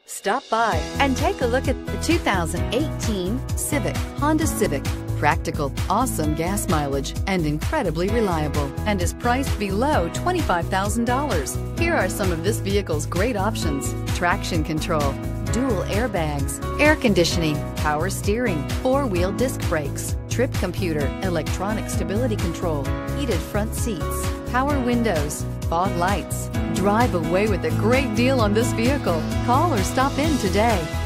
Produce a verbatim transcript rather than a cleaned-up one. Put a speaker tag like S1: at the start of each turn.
S1: Stop by and take a look at the two thousand eighteen Civic, Honda Civic. Practical, awesome gas mileage, and incredibly reliable, and is priced below twenty-five thousand dollars. Here are some of this vehicle's great options: traction control, dual airbags, air conditioning, power steering, four-wheel disc brakes, trip computer, electronic stability control, heated front seats, power windows, fog lights. Drive away with a great deal on this vehicle. Call or stop in today.